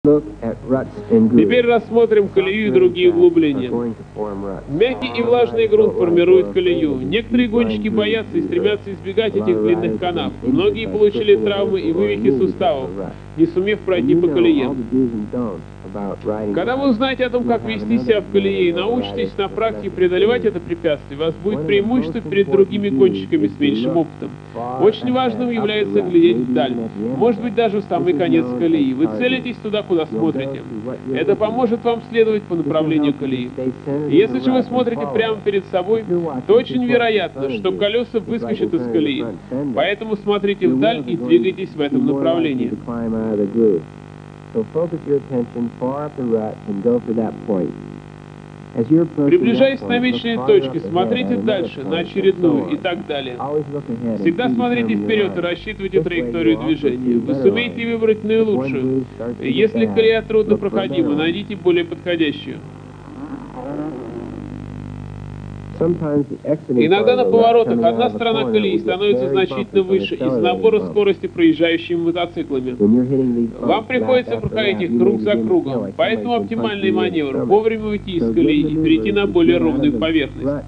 Теперь рассмотрим колею и другие углубления. Мягкий и влажный грунт формирует колею. Некоторые гонщики боятся и стремятся избегать этих длинных канав. Многие получили травмы и вывихи суставов, не сумев пройти по колее. Когда вы узнаете о том, как вести себя в колее и научитесь на практике преодолевать это препятствие, у вас будет преимущество перед другими гонщиками с меньшим опытом. Очень важным является глядеть вдаль, может быть даже в самый конец колеи. Вы целитесь туда, куда смотрите. Это поможет вам следовать по направлению колеи. И если же вы смотрите прямо перед собой, то очень вероятно, что колеса выскочат из колеи. Поэтому смотрите вдаль и двигайтесь в этом направлении. Приближаясь к намеченной точке, смотрите дальше, на очередную и так далее. Всегда смотрите вперед и рассчитывайте траекторию движения. Вы сумеете выбрать наилучшую. Если колея труднопроходима, найдите более подходящую. Иногда на поворотах одна сторона колеи становится значительно выше из-за набора скорости проезжающими мотоциклами. Вам приходится проходить их круг за кругом, поэтому оптимальный маневр — вовремя уйти из колеи и перейти на более ровную поверхность.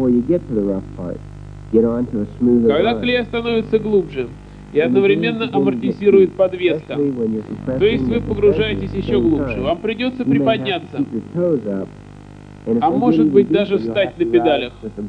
Когда колея становится глубже и одновременно амортизирует подвеска, то есть вы погружаетесь еще глубже, вам придется приподняться, а может быть даже встать на педалях.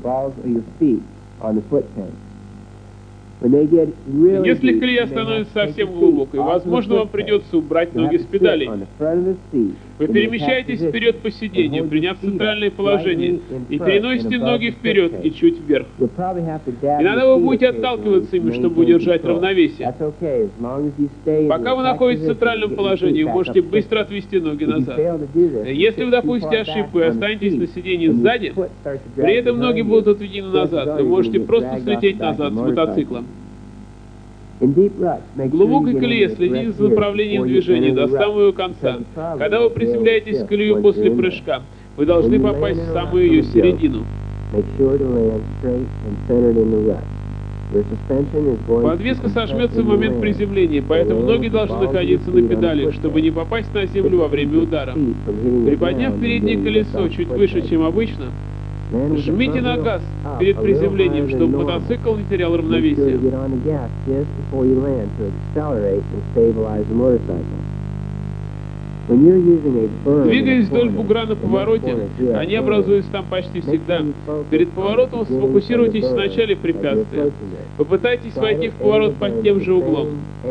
Если колея становится совсем глубокой, возможно, вам придется убрать ноги с педалей. Вы перемещаетесь вперед по сиденью, приняв центральное положение, и переносите ноги вперед и чуть вверх. Иногда вы будете отталкиваться ими, чтобы удержать равновесие. Пока вы находитесь в центральном положении, вы можете быстро отвести ноги назад. Если вы допустите ошибку и останетесь на сиденье сзади, при этом ноги будут отведены назад, вы можете просто слететь назад с мотоцикла. В глубокой колее следите за направлением движения до самого конца. Когда вы приземляетесь в колею после прыжка, вы должны попасть в самую ее середину. Подвеска сожмется в момент приземления, поэтому ноги должны находиться на педали, чтобы не попасть на землю во время удара. Приподняв переднее колесо чуть выше, чем обычно, жмите на газ перед приземлением, чтобы мотоцикл не терял равновесие. Двигаясь вдоль бугра на повороте, они образуются там почти всегда. Перед поворотом сфокусируйтесь в начале препятствия. Попытайтесь войти в поворот под тем же углом.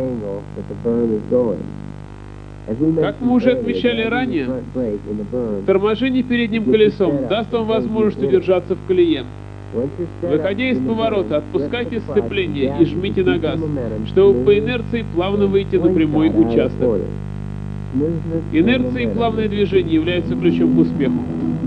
Как мы уже отмечали ранее, торможение передним колесом даст вам возможность удержаться в колее. Выходя из поворота, отпускайте сцепление и жмите на газ, чтобы по инерции плавно выйти на прямой участок. Инерция и плавное движение являются ключом к успеху.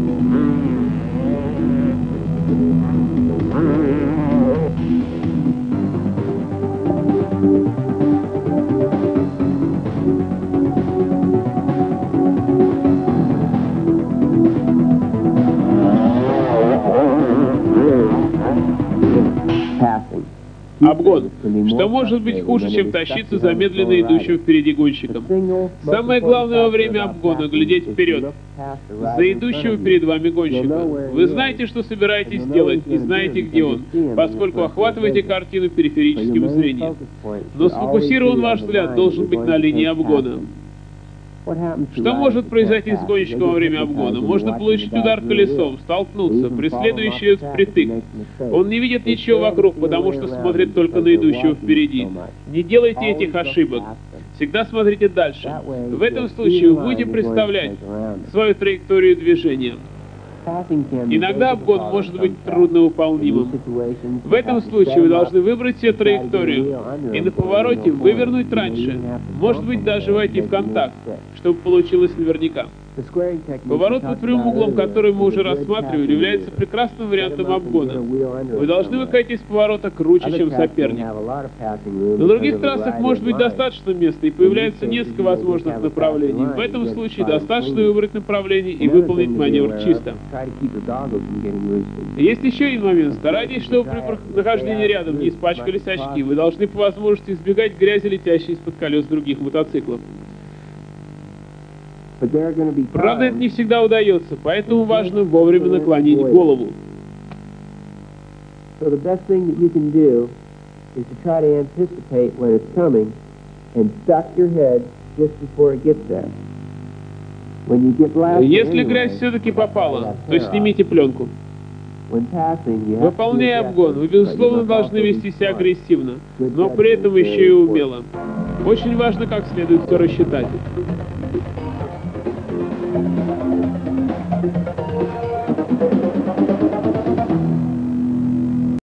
Обгон. Что может быть хуже, чем тащиться за медленно идущим впереди гонщиком? Самое главное во время обгона — глядеть вперед, за идущего перед вами гонщика. Вы знаете, что собираетесь делать, и знаете, где он, поскольку охватываете картину периферическим зрением. Но сфокусирован ваш взгляд должен быть на линии обгона. Что может произойти с гонщиком во время обгона? Можно получить удар колесом, столкнуться, преследующий впритык. Он не видит ничего вокруг, потому что смотрит только на идущего впереди. Не делайте этих ошибок. Всегда смотрите дальше. В этом случае вы будете представлять свою траекторию движения. Иногда обгон может быть трудновыполнимым. В этом случае вы должны выбрать себе траекторию и на повороте вывернуть раньше, может быть даже войти в контакт, чтобы получилось наверняка. Поворот под прямым углом, который мы уже рассматривали, является прекрасным вариантом обгона. Вы должны выходить из поворота круче, чем соперник. На других трассах может быть достаточно места и появляется несколько возможных направлений. В этом случае достаточно выбрать направление и выполнить маневр чисто. Есть еще один момент. Старайтесь, чтобы при нахождении рядом не испачкались очки. Вы должны по возможности избегать грязи, летящей из-под колес других мотоциклов. Правда, это не всегда удается, поэтому важно вовремя наклонить голову. So the best thing that you can do is to try to anticipate when it's coming and duck your head just before it gets there. When you get blasted Если грязь все-таки попала, то снимите пленку. Выполняя обгон, вы, безусловно, должны вести себя агрессивно, но при этом еще и умело. Очень важно, как следует все рассчитать.